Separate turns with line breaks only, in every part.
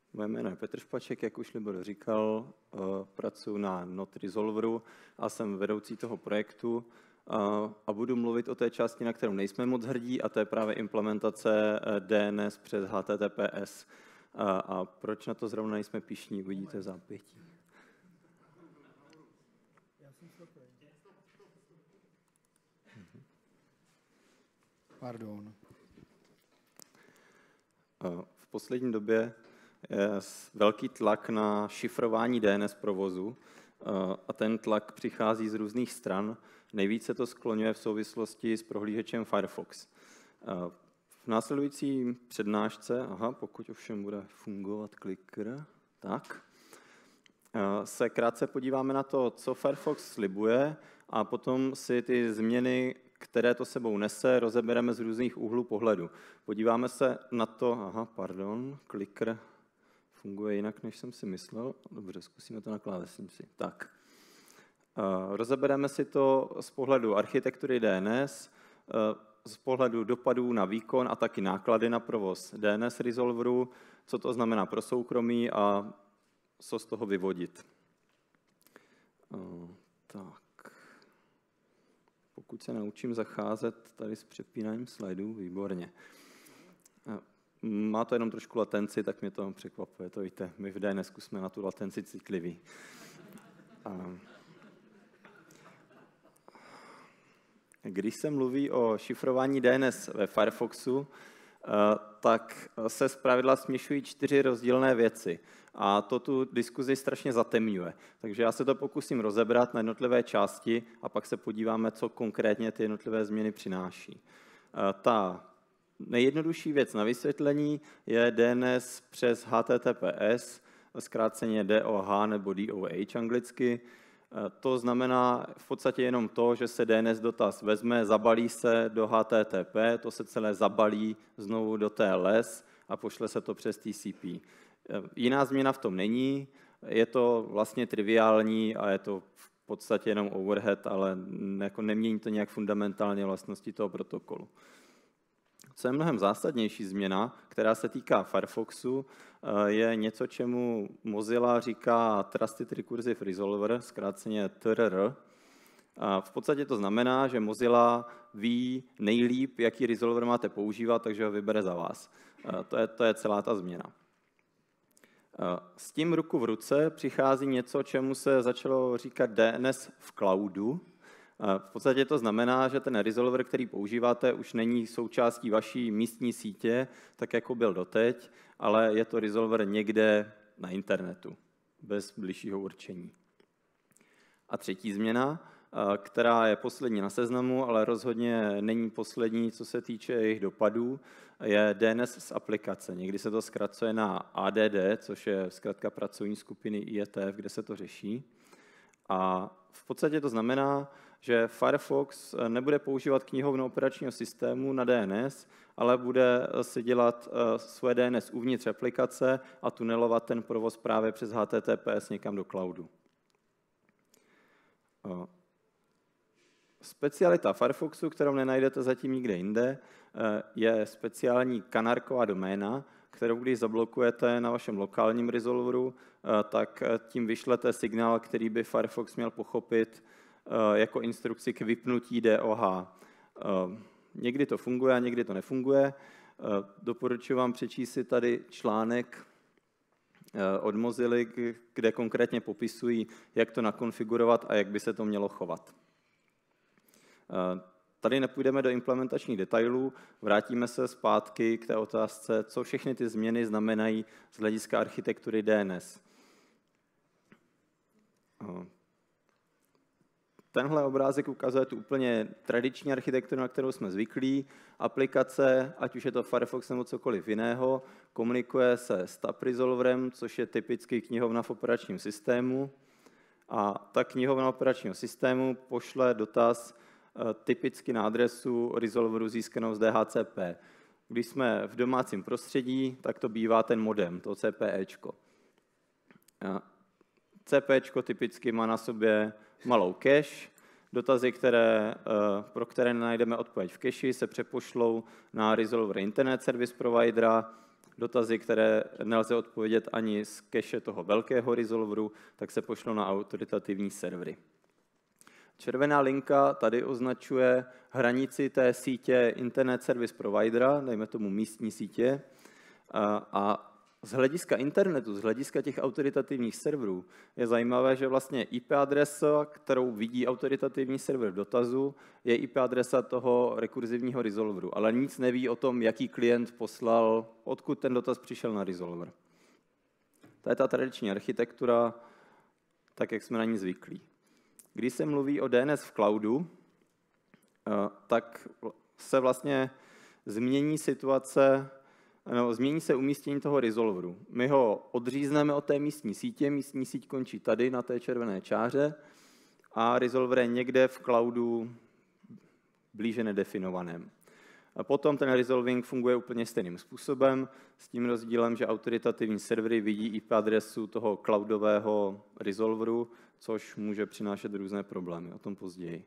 Moje jméno je Petr Špaček, jak už Libor říkal, pracuji na Not Resolveru a jsem vedoucí toho projektu a budu mluvit o té části, na kterou nejsme moc hrdí, a to je právě implementace DNS přes HTTPS. A proč na to zrovna nejsme pyšní, uvidíte v zápětí.
Pardon.
V poslední době je velký tlak na šifrování DNS provozu a ten tlak přichází z různých stran. Nejvíce to skloňuje v souvislosti s prohlížečem Firefox. V následující přednášce, pokud ovšem bude fungovat kliker, tak, se krátce podíváme na to, co Firefox slibuje, a potom si ty změny, které to sebou nese, rozebereme z různých úhlů pohledu. Podíváme se na to, kliker funguje jinak, než jsem si myslel. Dobře, zkusíme to na klávesnici. Tak. Rozebereme si to z pohledu architektury DNS, z pohledu dopadů na výkon a taky náklady na provoz DNS resolveru, co to znamená pro soukromí a co z toho vyvodit. Tak. Pokud se naučím zacházet tady s přepínáním slajdů, výborně. Má to jenom trošku latenci, tak mě to překvapuje. To víte, my v DNSku jsme na tu latenci citliví. Když se mluví o šifrování DNS ve Firefoxu, tak se zpravidla směšují 4 rozdílné věci. A to tu diskuzi strašně zatemňuje. Takže já se to pokusím rozebrat na jednotlivé části a pak se podíváme, co konkrétně ty jednotlivé změny přináší. Ta nejjednodušší věc na vysvětlení je DNS přes HTTPS, zkráceně DOH nebo DOH anglicky. To znamená v podstatě jenom to, že se DNS dotaz vezme, zabalí se do HTTP, to se celé zabalí znovu do TLS a pošle se to přes TCP. Jiná změna v tom není, je to vlastně triviální a je to v podstatě jenom overhead, ale nemění to nějak fundamentálně vlastnosti toho protokolu. Co je mnohem zásadnější změna, která se týká Firefoxu, je něco, čemu Mozilla říká Trusted Recursive Resolver, zkráceně TRR. V podstatě to znamená, že Mozilla ví nejlíp, jaký resolver máte používat, takže ho vybere za vás. To je celá ta změna. S tím ruku v ruce přichází něco, čemu se začalo říkat DNS v cloudu. V podstatě to znamená, že ten resolver, který používáte, už není součástí vaší místní sítě, tak jako byl doteď, ale je to resolver někde na internetu, bez bližšího určení. A třetí změna, která je poslední na seznamu, ale rozhodně není poslední, co se týče jejich dopadů, je DNS z aplikace. Někdy se to zkracuje na ADD, což je zkratka pracovní skupiny IETF, kde se to řeší. A v podstatě to znamená, že Firefox nebude používat knihovnu operačního systému na DNS, ale bude si dělat svoje DNS uvnitř aplikace a tunelovat ten provoz právě přes HTTPS někam do cloudu. Specialita Firefoxu, kterou nenajdete zatím nikde jinde, je speciální kanárková doména, kterou když zablokujete na vašem lokálním resolveru, tak tím vyšlete signál, který by Firefox měl pochopit jako instrukci k vypnutí DOH. Někdy to funguje a někdy to nefunguje. Doporučuji vám přečíst si tady článek od Mozilla, kde konkrétně popisují, jak to nakonfigurovat a jak by se to mělo chovat. Tady nepůjdeme do implementačních detailů, vrátíme se zpátky k té otázce, co všechny ty změny znamenají z hlediska architektury DNS. Tenhle obrázek ukazuje tu úplně tradiční architekturu, na kterou jsme zvyklí. Aplikace, ať už je to Firefox nebo cokoliv jiného, komunikuje se s tab resolverem, což je typicky knihovna v operačním systému. A ta knihovna operačního systému pošle dotaz typicky na adresu resolveru získanou z DHCP. Když jsme v domácím prostředí, tak to bývá ten modem, to CPEčko. CPEčko typicky má na sobě malou cache. Dotazy, pro které najdeme odpověď v cache, se přepošlou na resolver Internet Service Providera, dotazy, které nelze odpovědět ani z cache toho velkého resolveru, tak se pošlou na autoritativní servery. Červená linka tady označuje hranici té sítě Internet Service Providera, dejme tomu místní sítě, a z hlediska internetu, z hlediska těch autoritativních serverů je zajímavé, že vlastně IP adresa, kterou vidí autoritativní server v dotazu, je IP adresa toho rekurzivního resolveru, ale nic neví o tom, jaký klient poslal, odkud ten dotaz přišel na resolver. To je ta tradiční architektura, tak jak jsme na ní zvyklí. Když se mluví o DNS v cloudu, tak se vlastně změní situace, změní se umístění toho resolveru. My ho odřízneme od té místní sítě, místní síť končí tady na té červené čáře a resolver je někde v cloudu blíže nedefinovaném. A potom ten resolving funguje úplně stejným způsobem, s tím rozdílem, že autoritativní servery vidí IP adresu toho cloudového resolveru, což může přinášet různé problémy, o tom později.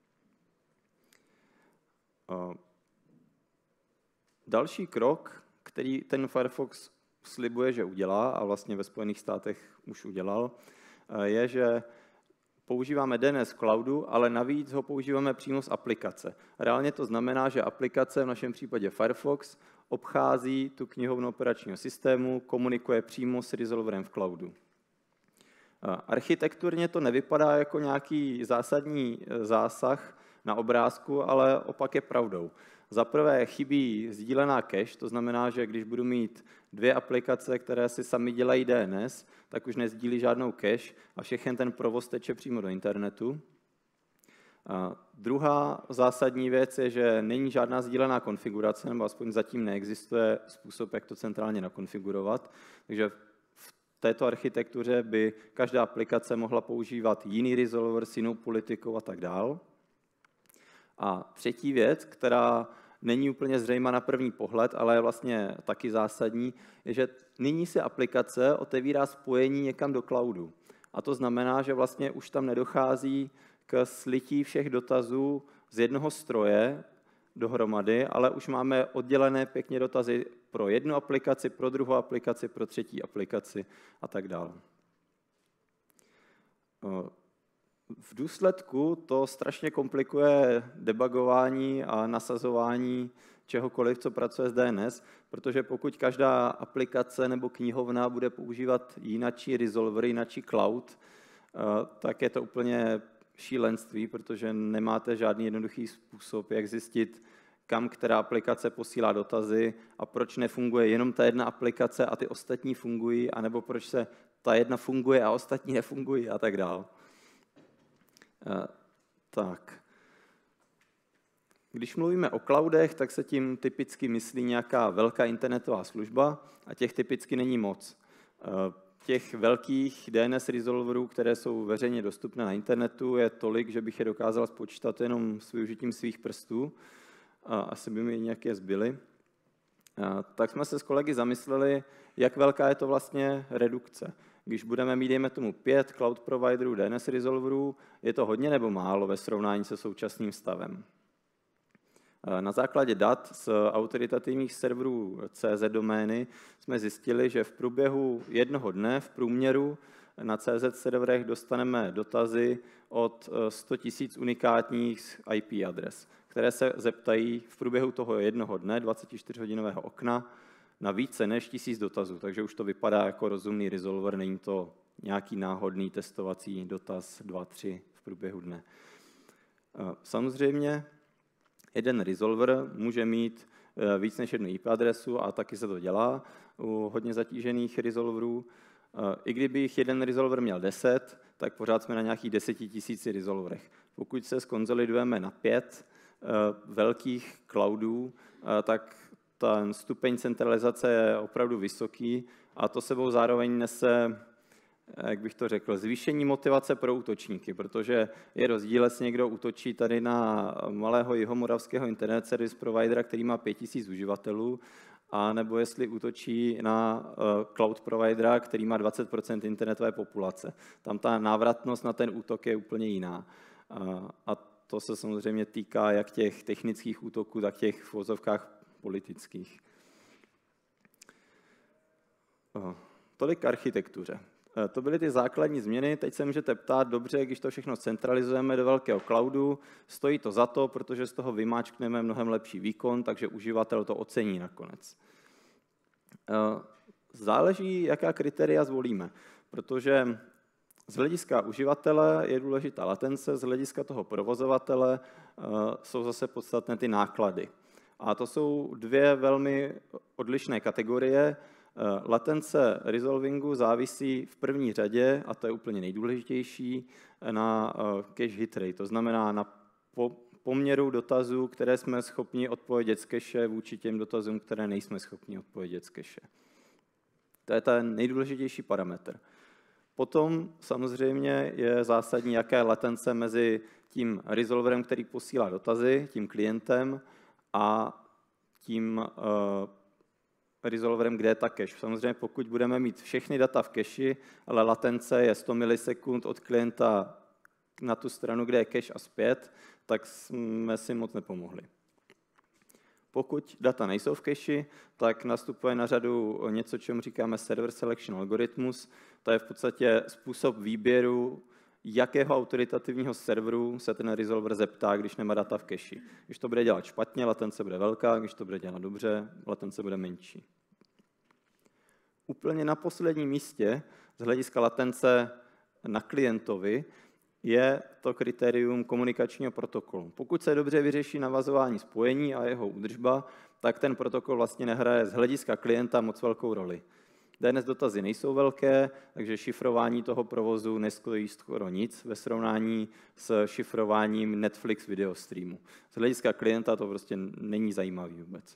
Další krok, který ten Firefox slibuje, že udělá, a vlastně ve Spojených státech už udělal, je, že používáme DNS v cloudu, ale navíc ho používáme přímo z aplikace. Reálně to znamená, že aplikace, v našem případě Firefox, obchází tu knihovnu operačního systému, komunikuje přímo s resolverem v cloudu. Architekturně to nevypadá jako nějaký zásadní zásah na obrázku, ale opak je pravdou. Za prvé chybí sdílená cache, to znamená, že když budu mít dvě aplikace, které si sami dělají DNS, tak už nesdílí žádnou cache a všechen ten provoz teče přímo do internetu. A druhá zásadní věc je, že není žádná sdílená konfigurace, nebo aspoň zatím neexistuje způsob, jak to centrálně nakonfigurovat. Takže v této architektuře by každá aplikace mohla používat jiný resolver s jinou politikou a tak dál. A třetí věc, která není úplně zřejmá na první pohled, ale je vlastně taky zásadní, je, že nyní se aplikace otevírá spojení někam do cloudu. A to znamená, že vlastně už tam nedochází k slití všech dotazů z jednoho stroje dohromady, ale už máme oddělené pěkně dotazy pro jednu aplikaci, pro druhou aplikaci, pro třetí aplikaci a tak dále. V důsledku to strašně komplikuje debugování a nasazování čehokoliv, co pracuje s DNS, protože pokud každá aplikace nebo knihovna bude používat jinačí resolver, jinačí cloud, tak je to úplně šílenství, protože nemáte žádný jednoduchý způsob, jak zjistit, kam která aplikace posílá dotazy a proč nefunguje jenom ta jedna aplikace a ty ostatní fungují, anebo proč se ta jedna funguje a ostatní nefungují a tak dále. Tak. Když mluvíme o cloudech, tak se tím typicky myslí nějaká velká internetová služba a těch typicky není moc. Těch velkých DNS resolverů, které jsou veřejně dostupné na internetu, je tolik, že bych je dokázal spočítat jenom s využitím svých prstů. Asi by mi nějaké zbyly. Tak jsme se s kolegy zamysleli, jak velká je to vlastně redukce. Když budeme mít, dejme tomu, 5 cloud providerů DNS resolverů, je to hodně nebo málo ve srovnání se současným stavem? Na základě dat z autoritativních serverů CZ domény jsme zjistili, že v průběhu jednoho dne v průměru na CZ serverech dostaneme dotazy od 100 000 unikátních IP adres, které se zeptají v průběhu toho jednoho dne, 24hodinového okna, na více než 1000 dotazů, takže už to vypadá jako rozumný resolver, není to nějaký náhodný testovací dotaz 2-3 v průběhu dne. Samozřejmě jeden resolver může mít víc než jednu IP adresu a taky se to dělá u hodně zatížených resolverů. I kdyby jich jeden resolver měl 10, tak pořád jsme na nějakých 10 000 resolverech. Pokud se skonsolidujeme na 5 velkých cloudů, tak ten stupeň centralizace je opravdu vysoký a to sebou zároveň nese, jak bych to řekl, zvýšení motivace pro útočníky, protože je rozdíl, jestli někdo útočí tady na malého jihomoravského internet service providera, který má 5000 uživatelů, a nebo jestli útočí na cloud providera, který má 20% internetové populace. Tam ta návratnost na ten útok je úplně jiná. A to se samozřejmě týká jak těch technických útoků, tak těch v uvozovkách politických. Tolik k architektuře. To byly ty základní změny. Teď se můžete ptát, dobře, když to všechno centralizujeme do velkého cloudu, stojí to za to, protože z toho vymáčkneme mnohem lepší výkon, takže uživatel to ocení nakonec. Záleží, jaká kritéria zvolíme, protože z hlediska uživatele je důležitá latence, z hlediska toho provozovatele jsou zase podstatné ty náklady. A to jsou dvě velmi odlišné kategorie. Latence resolvingu závisí v první řadě, a to je úplně nejdůležitější, na cache hit rate, to znamená na poměru dotazů, které jsme schopni odpovědět z cache vůči těm dotazům, které nejsme schopni odpovědět z cache. To je ten nejdůležitější parametr. Potom samozřejmě je zásadní, jaká je latence mezi tím resolverem, který posílá dotazy, tím klientem, a tím resolverem, kde je ta cache. Samozřejmě pokud budeme mít všechny data v cache, ale latence je 100 milisekund od klienta na tu stranu, kde je cache a zpět, tak jsme si moc nepomohli. Pokud data nejsou v cache, tak nastupuje na řadu něco, čemu říkáme server selection algoritmus. To je v podstatě způsob výběru, jakého autoritativního serveru se ten resolver zeptá, když nemá data v cache. Když to bude dělat špatně, latence bude velká, když to bude dělat dobře, latence bude menší. Úplně na posledním místě z hlediska latence na klientovi je to kritérium komunikačního protokolu. Pokud se dobře vyřeší navazování spojení a jeho údržba, tak ten protokol vlastně nehraje z hlediska klienta moc velkou roli. DNS dotazy nejsou velké, takže šifrování toho provozu nestojí skoro nic ve srovnání s šifrováním Netflix video streamu. Z hlediska klienta to prostě není zajímavý vůbec.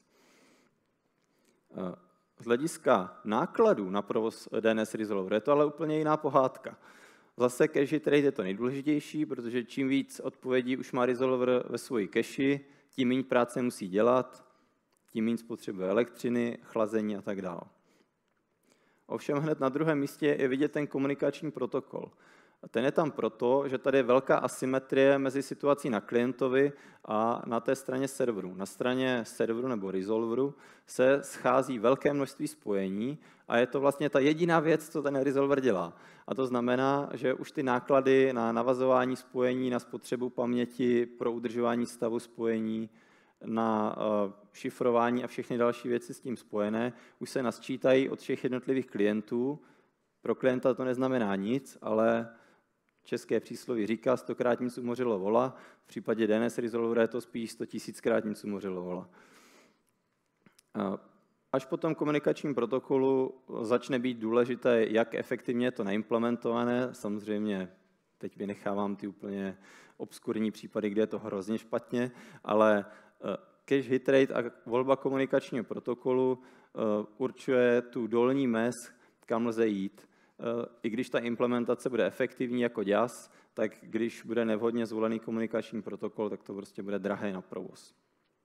Z hlediska nákladů na provoz DNS resolveru je to ale úplně jiná pohádka. Zase cache hit rate je to nejdůležitější, protože čím víc odpovědí už má resolver ve svoji cache, tím méně práce musí dělat, tím méně spotřebuje elektřiny, chlazení a tak dále. Ovšem hned na druhém místě je vidět ten komunikační protokol. Ten je tam proto, že tady je velká asymetrie mezi situací na klientovi a na té straně serveru. Na straně serveru nebo resolveru se schází velké množství spojení a je to vlastně ta jediná věc, co ten resolver dělá. A to znamená, že už ty náklady na navazování spojení, na spotřebu paměti, pro udržování stavu spojení, na šifrování a všechny další věci s tím spojené, už se nasčítají od všech jednotlivých klientů. Pro klienta to neznamená nic, ale české přísloví říká, 100krát nic umořilo vola, v případě DNS resolvera je to spíš 100 000krát nic umořilo vola. Až po tom komunikačním protokolu začne být důležité, jak efektivně je to naimplementované. Samozřejmě teď vynechávám ty úplně obskurní případy, kde je to hrozně špatně, ale cache hit rate a volba komunikačního protokolu určuje tu dolní mez, kam lze jít. I když ta implementace bude efektivní jako JAS, tak když bude nevhodně zvolený komunikační protokol, tak to prostě bude drahé na provoz.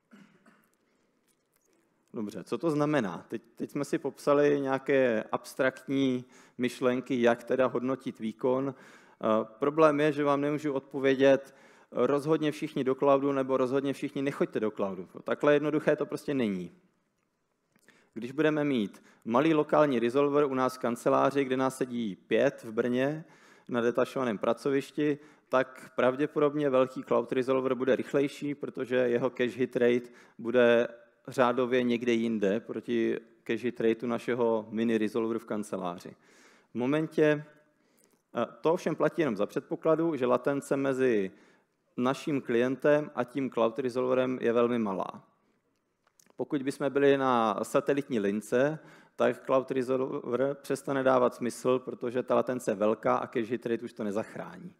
Dobře, co to znamená? Teď jsme si popsali nějaké abstraktní myšlenky, jak teda hodnotit výkon. Problém je, že vám nemůžu odpovědět rozhodně všichni do cloudu nebo rozhodně všichni nechoďte do cloudu. Takhle jednoduché to prostě není. Když budeme mít malý lokální resolver u nás v kanceláři, kde nás sedí 5 v Brně na detašovaném pracovišti, tak pravděpodobně velký cloud resolver bude rychlejší, protože jeho cache hit rate bude řádově někde jinde proti cache hit rateu našeho mini resolveru v kanceláři. V momentě, to ovšem platí jenom za předpokladu, že latence mezi naším klientem a tím cloud resolverem je velmi malá. Pokud bychom byli na satelitní lince, tak cloud resolver přestane dávat smysl, protože ta latence je velká a cache hit rate už to nezachrání.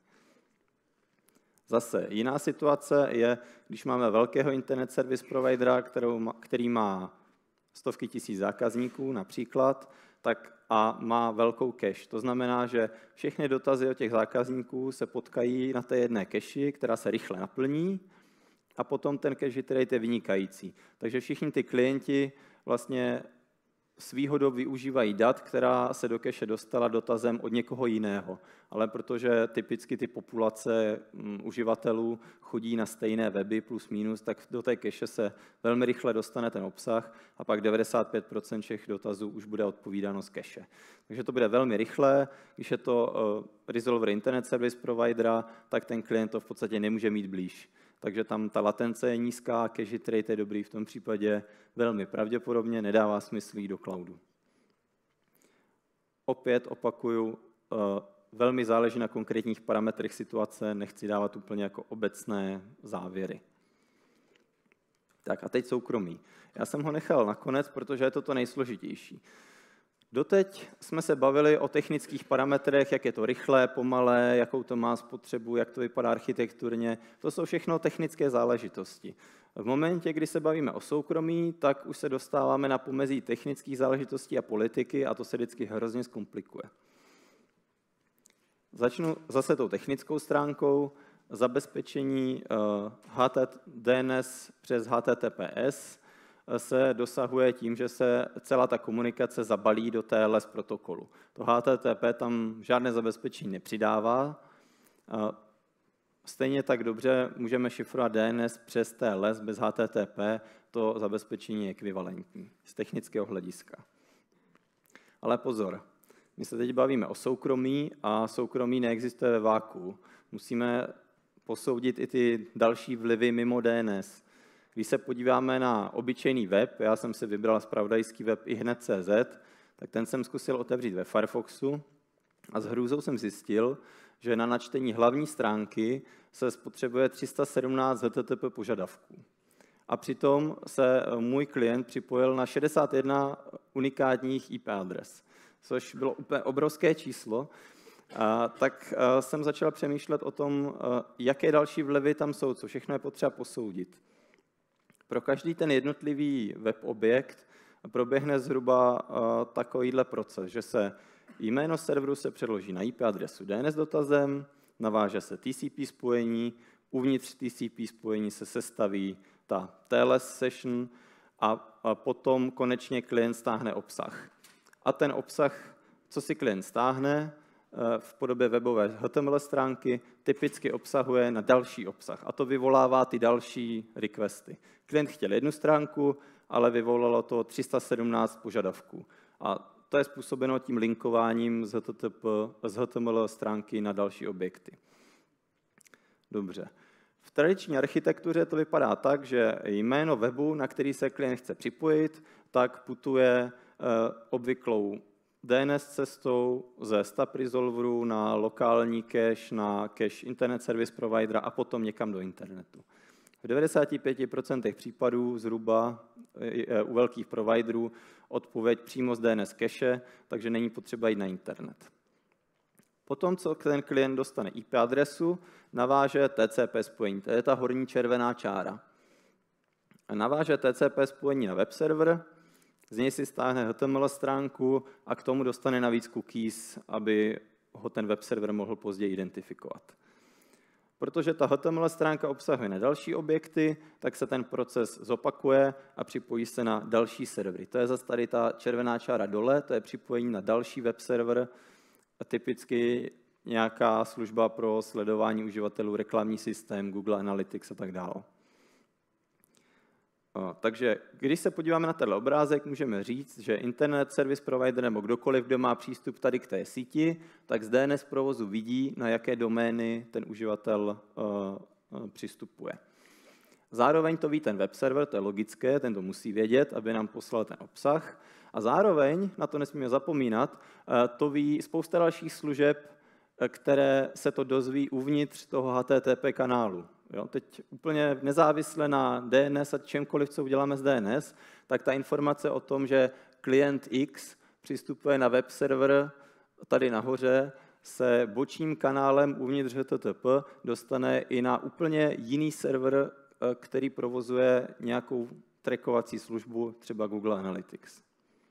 Zase jiná situace je, když máme velkého internet service providera, který má stovky tisíc zákazníků například, tak a má velkou cache. To znamená, že všechny dotazy od těch zákazníků se potkají na té jedné cache, která se rychle naplní, a potom ten cache hit rate je vynikající. Takže všichni ty klienti vlastně s výhodou využívají dat, která se do cache dostala dotazem od někoho jiného. Ale protože typicky ty populace uživatelů chodí na stejné weby plus minus, tak do té cache se velmi rychle dostane ten obsah a pak 95% všech dotazů už bude odpovídáno z cache. Takže to bude velmi rychlé. Když je to resolver Internet Service Providera, tak ten klient to v podstatě nemůže mít blíž. Takže tam ta latence je nízká, cache rate je dobrý, v tom případě velmi pravděpodobně nedává smysl jít do cloudu. Opět opakuju, velmi záleží na konkrétních parametrech situace, nechci dávat úplně jako obecné závěry. Tak a teď soukromí. Já jsem ho nechal nakonec, protože je to nejsložitější. Doteď jsme se bavili o technických parametrech, jak je to rychlé, pomalé, jakou to má spotřebu, jak to vypadá architekturně. To jsou všechno technické záležitosti. V momentě, kdy se bavíme o soukromí, tak už se dostáváme na pomezí technických záležitostí a politiky a to se vždycky hrozně zkomplikuje. Začnu zase tou technickou stránkou. Zabezpečení DNS přes HTTPS se dosahuje tím, že se celá ta komunikace zabalí do TLS protokolu. To HTTP tam žádné zabezpečení nepřidává. Stejně tak dobře můžeme šifrovat DNS přes TLS bez HTTP, to zabezpečení je ekvivalentní z technického hlediska. Ale pozor, my se teď bavíme o soukromí a soukromí neexistuje ve váku. Musíme posoudit i ty další vlivy mimo DNS. Když se podíváme na obyčejný web, já jsem si vybral zpravodajský web ihned.cz, tak ten jsem zkusil otevřít ve Firefoxu a s hrůzou jsem zjistil, že na načtení hlavní stránky se spotřebuje 317 HTTP požadavků. A přitom se můj klient připojil na 61 unikátních IP adres, což bylo úplně obrovské číslo. Tak jsem začal přemýšlet o tom, jaké další vlivy tam jsou, co všechno je potřeba posoudit. Pro každý ten jednotlivý web objekt proběhne zhruba takovýhle proces, že se jméno serveru se přeloží na IP adresu DNS dotazem, naváže se TCP spojení, uvnitř TCP spojení se sestaví ta TLS session a potom konečně klient stáhne obsah. A ten obsah, co si klient stáhne v podobě webové HTML stránky, typicky obsahuje na další obsah. A to vyvolává ty další requesty. Klient chtěl jednu stránku, ale vyvolalo to 317 požadavků. A to je způsobeno tím linkováním z HTML stránky na další objekty. Dobře. V tradiční architektuře to vypadá tak, že jméno webu, na který se klient chce připojit, tak putuje obvyklou DNS cestou ze stub resolveru na lokální cache, na cache Internet Service Providera a potom někam do internetu. V 95% případů zhruba u velkých providerů odpověď přímo z DNS cache, takže není potřeba jít na internet. Potom, co ten klient dostane IP adresu, naváže TCP spojení. To je ta horní červená čára. Naváže TCP spojení na web server, z něj si stáhne HTML stránku a k tomu dostane navíc cookies, aby ho ten web server mohl později identifikovat. Protože ta HTML stránka obsahuje na další objekty, tak se ten proces zopakuje a připojí se na další servery. To je zase tady ta červená čára dole, to je připojení na další web server, typicky nějaká služba pro sledování uživatelů, reklamní systém, Google Analytics a tak dále. Takže když se podíváme na tenhle obrázek, můžeme říct, že Internet Service Provider nebo kdokoliv, kdo má přístup tady k té síti, tak z DNS provozu vidí, na jaké domény ten uživatel přistupuje. Zároveň to ví ten web server, to je logické, ten to musí vědět, aby nám poslal ten obsah. A zároveň, na to nesmíme zapomínat, to ví spousta dalších služeb, které se to dozví uvnitř toho HTTP kanálu. Jo, teď úplně nezávisle na DNS a čemkoliv, co uděláme s DNS, tak ta informace o tom, že klient X přistupuje na web server tady nahoře, se bočním kanálem uvnitř HTTP dostane i na úplně jiný server, který provozuje nějakou trackovací službu, třeba Google Analytics.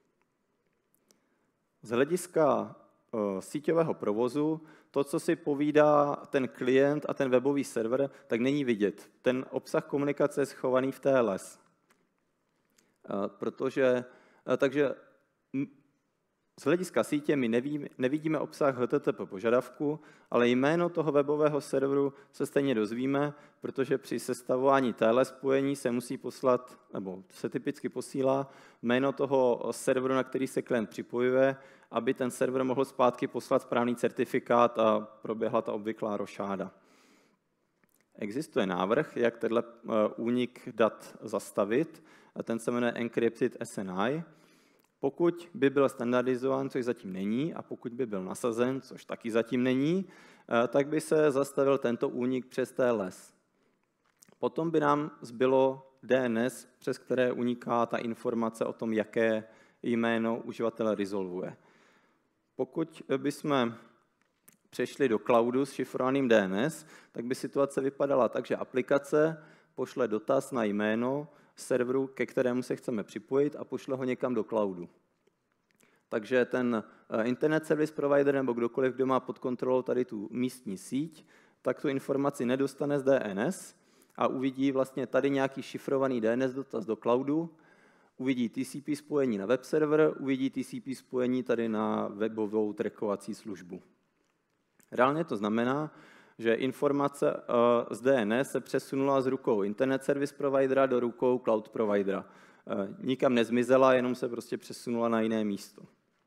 Z hlediska síťového provozu, to, co si povídá ten klient a ten webový server, tak není vidět. Ten obsah komunikace je schovaný v TLS. Takže Z hlediska sítě my nevidíme obsah HTTP požadavku, ale jméno toho webového serveru se stejně dozvíme, protože při sestavování téhle spojení se musí poslat, nebo se typicky posílá jméno toho serveru, na který se klient připojuje, aby ten server mohl zpátky poslat správný certifikát a proběhla ta obvyklá rošáda. Existuje návrh, jak tenhle únik dat zastavit, a ten se jmenuje Encrypted SNI. Pokud by byl standardizován, což zatím není, a pokud by byl nasazen, což taky zatím není, tak by se zastavil tento únik přes TLS. Potom by nám zbylo DNS, přes které uniká ta informace o tom, jaké jméno uživatele resolvuje. Pokud bychom přešli do cloudu s šifrovaným DNS, tak by situace vypadala tak, že aplikace pošle dotaz na jméno serveru, ke kterému se chceme připojit a pošle ho někam do cloudu. Takže ten Internet Service Provider nebo kdokoliv, kdo má pod kontrolou tady tu místní síť, tak tu informaci nedostane z DNS a uvidí vlastně tady nějaký šifrovaný DNS dotaz do cloudu, uvidí TCP spojení na web server, uvidí TCP spojení tady na webovou trackovací službu. Reálně to znamená, že informace z DNS se přesunula z rukou Internet Service Providera do rukou Cloud Providera. Nikam nezmizela, jenom se prostě přesunula na jiné místo.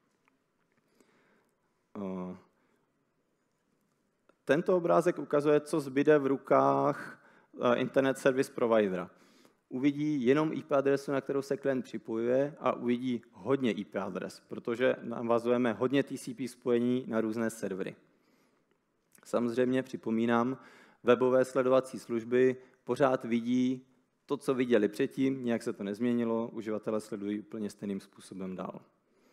Tento obrázek ukazuje, co zbyde v rukách Internet Service Providera. Uvidí jenom IP adresu, na kterou se klient připojuje, a uvidí hodně IP adres, protože navazujeme hodně TCP spojení na různé servery. Samozřejmě připomínám, webové sledovací služby pořád vidí to, co viděli předtím, nějak se to nezměnilo, uživatelé sledují úplně stejným způsobem dál.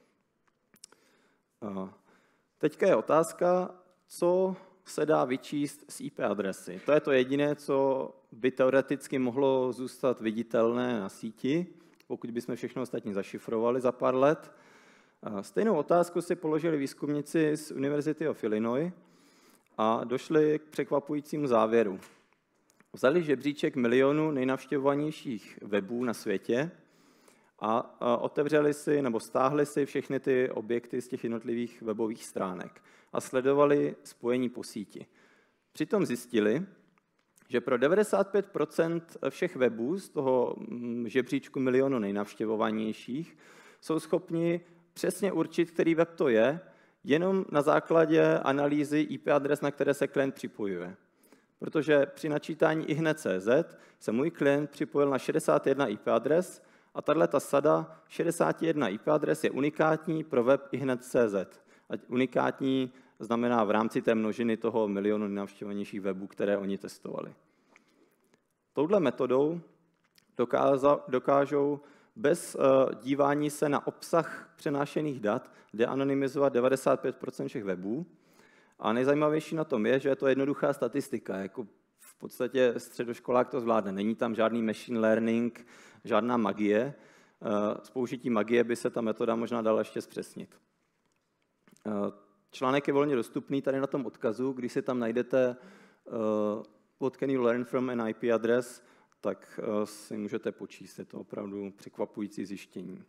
Teďka je otázka, co se dá vyčíst z IP adresy. To je to jediné, co by teoreticky mohlo zůstat viditelné na síti, pokud bychom všechno ostatní zašifrovali za pár let. Stejnou otázku si položili výzkumníci z University of Illinois a došli k překvapujícímu závěru. Vzali žebříček milionů nejnavštěvovanějších webů na světě a otevřeli si nebo stáhli si všechny ty objekty z těch jednotlivých webových stránek a sledovali spojení po síti. Přitom zjistili, že pro 95% všech webů z toho žebříčku milionu nejnavštěvovanějších jsou schopni přesně určit, který web to je, jenom na základě analýzy IP adres, na které se klient připojuje. Protože při načítání ihned.cz se můj klient připojil na 61 IP adres a tato sada 61 IP adres je unikátní pro web ihned.cz. A unikátní znamená v rámci té množiny toho milionu nejnavštěvovanějších webů, které oni testovali. Touhle metodou dokážou bez dívání se na obsah přenášených dat deanonymizovat 95% všech webů. A nejzajímavější na tom je, že je to jednoduchá statistika. Jako v podstatě středoškolák to zvládne. Není tam žádný machine learning, žádná magie. S použitím magie by se ta metoda možná dala ještě zpřesnit. Článek je volně dostupný tady na tom odkazu. Když si tam najdete what can you learn from an IP address, tak si můžete počíst. Je to opravdu překvapující zjištění.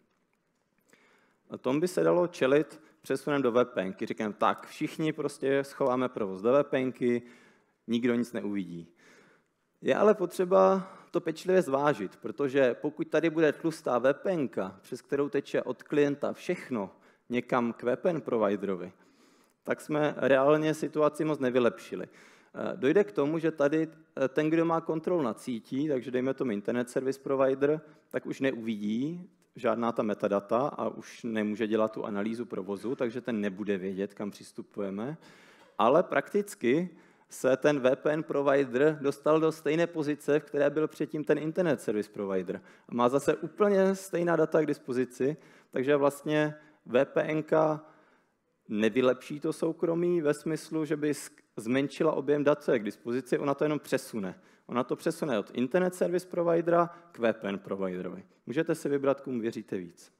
A tom by se dalo čelit přesunem do VPNky. Říkám, tak všichni prostě schováme provoz do VPNky, nikdo nic neuvidí. Je ale potřeba to pečlivě zvážit, protože pokud tady bude tlustá VPNka, přes kterou teče od klienta všechno někam k VPN providerovi, tak jsme reálně situaci moc nevylepšili. Dojde k tomu, že tady ten, kdo má kontrolu nad sítí, takže dejme tomu Internet Service Provider, tak už neuvidí žádná ta metadata a už nemůže dělat tu analýzu provozu, takže ten nebude vědět, kam přistupujeme. Ale prakticky se ten VPN provider dostal do stejné pozice, v které byl předtím ten Internet Service Provider. A má zase úplně stejná data k dispozici, takže vlastně VPNka nevylepší to soukromí ve smyslu, že by zmenšila objem dat, co je k dispozici, ona to jenom přesune. Ona to přesune od Internet Service Providera k VPN providerovi. Můžete si vybrat, komu věříte víc.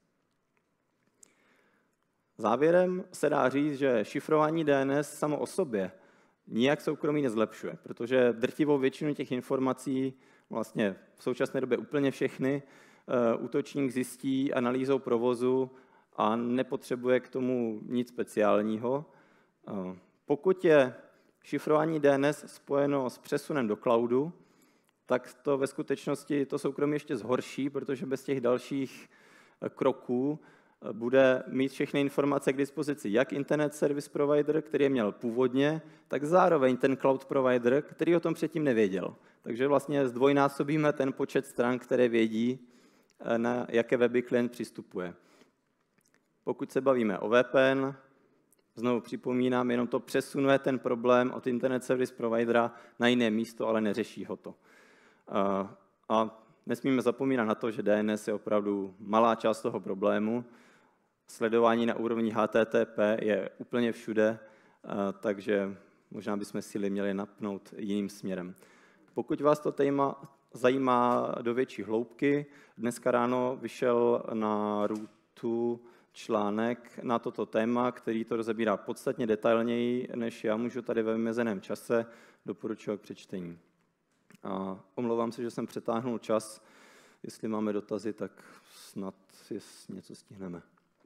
Závěrem se dá říct, že šifrování DNS samo o sobě nijak soukromí nezlepšuje, protože drtivou většinu těch informací, vlastně v současné době úplně všechny, útočník zjistí analýzou provozu a nepotřebuje k tomu nic speciálního. Pokud je šifrování DNS spojeno s přesunem do cloudu, tak to ve skutečnosti to soukromí ještě zhorší, protože bez těch dalších kroků bude mít všechny informace k dispozici jak Internet Service Provider, který je měl původně, tak zároveň ten cloud provider, který o tom předtím nevěděl. Takže vlastně zdvojnásobíme ten počet stran, které vědí, na jaké weby klient přistupuje. Pokud se bavíme o VPN, znovu připomínám, jenom to přesunuje ten problém od Internet Service Providera na jiné místo, ale neřeší ho to. A nesmíme zapomínat na to, že DNS je opravdu malá část toho problému. Sledování na úrovni HTTP je úplně všude, takže možná bychom síly měli napnout jiným směrem. Pokud vás to téma zajímá do větší hloubky, dneska ráno vyšel na Rootu článek na toto téma, který to rozebírá podstatně detailněji, než já můžu tady ve vymezeném čase, doporučuji k přečtení. A omlouvám se, že jsem přetáhnul čas. Jestli máme dotazy, tak snad něco stihneme.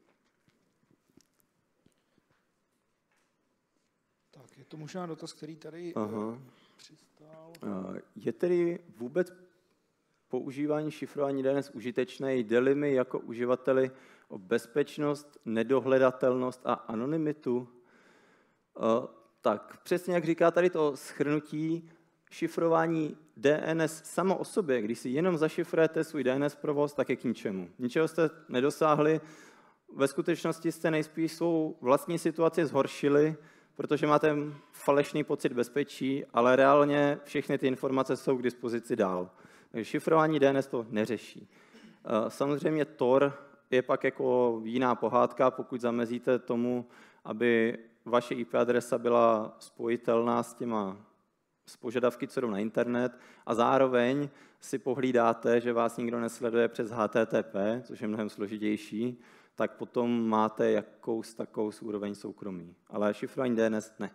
Tak, je to možná dotaz, který tady přistál.
Je tedy vůbec používání šifrování DNS užitečné? Jde-li mi jako uživateli o bezpečnost, nedohledatelnost a anonymitu? Tak, přesně jak říká tady to shrnutí, šifrování DNS samo o sobě, když si jenom zašifrujete svůj DNS provoz, tak je k ničemu. Ničeho jste nedosáhli, ve skutečnosti jste nejspíš svou vlastní situaci zhoršili, protože máte falešný pocit bezpečí, ale reálně všechny ty informace jsou k dispozici dál. Takže šifrování DNS to neřeší. Samozřejmě Tor je pak jako jiná pohádka, pokud zamezíte tomu, aby vaše IP adresa byla spojitelná s požadavky, co jdou na internet, a zároveň si pohlídáte, že vás nikdo nesleduje přes HTTP, což je mnohem složitější, tak potom máte jakous takovou úroveň soukromí. Ale šifrování DNS ne.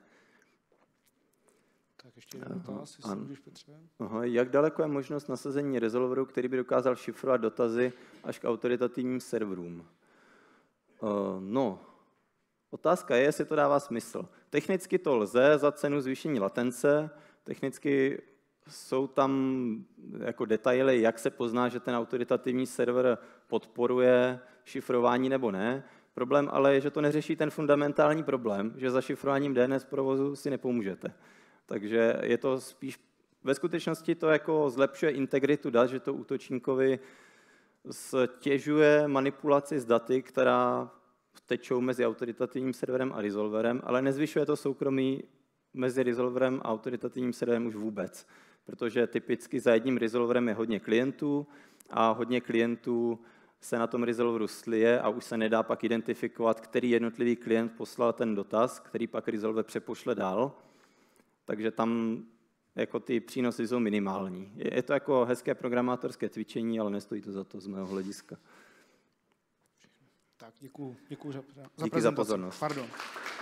Tak ještě jeden dotaz, jestli můžeš, Petře.
Jak daleko je možnost nasazení resolveru, který by dokázal šifrovat dotazy až k autoritativním serverům? Otázka je, jestli to dává smysl. Technicky to lze za cenu zvýšení latence, technicky jsou tam jako detaily, jak se pozná, že ten autoritativní server podporuje šifrování nebo ne. Problém ale je, že to neřeší ten fundamentální problém, že za šifrováním DNS provozu si nepomůžete. Takže je to spíš, ve skutečnosti to jako zlepšuje integritu dat, že to útočníkovi stěžuje manipulaci s daty, která tečou mezi autoritativním serverem a resolverem, ale nezvyšuje to soukromí mezi resolverem a autoritativním serverem už vůbec. Protože typicky za jedním resolverem je hodně klientů a hodně klientů se na tom resolveru slije a už se nedá pak identifikovat, který jednotlivý klient poslal ten dotaz, který pak resolver přepošle dál. Takže tam jako ty přínosy jsou minimální. Je to jako hezké programátorské cvičení, ale nestojí to za to z mého hlediska.
Tak, děkuji
Díky za pozornost.
Pardon.